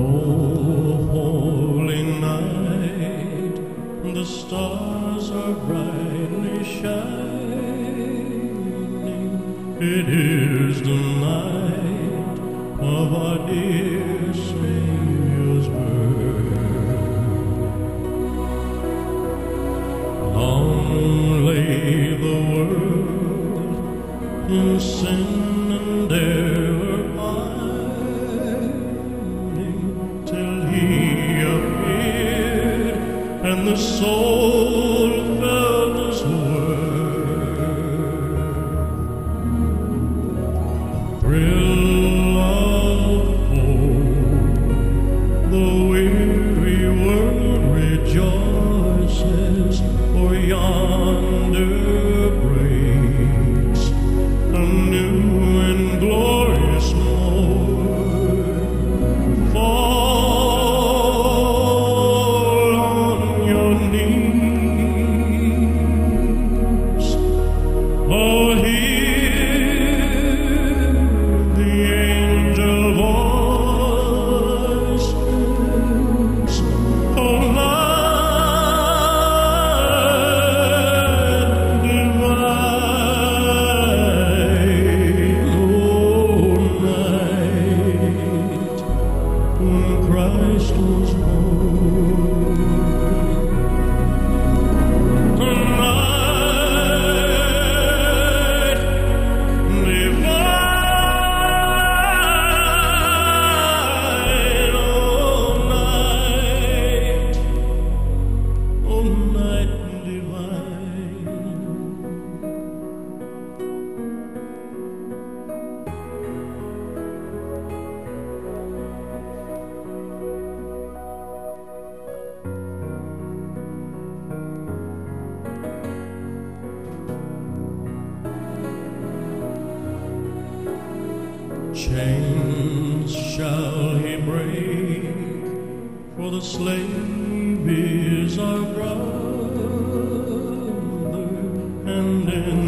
holy night, the stars are brightly shining. It is the night of our dear Savior's birth. Long lay the world in sin and error pining, till He appeared and the soul felt His word. Thrill of hope, the weary world rejoices, for yonder breaks a new and glorious morn. Fall on your knees, oh, hear the angel voices, oh, light divine, oh, night when Christ was born. Night divine, oh, night divine. Chains shall He break, for the slave is our brother, and in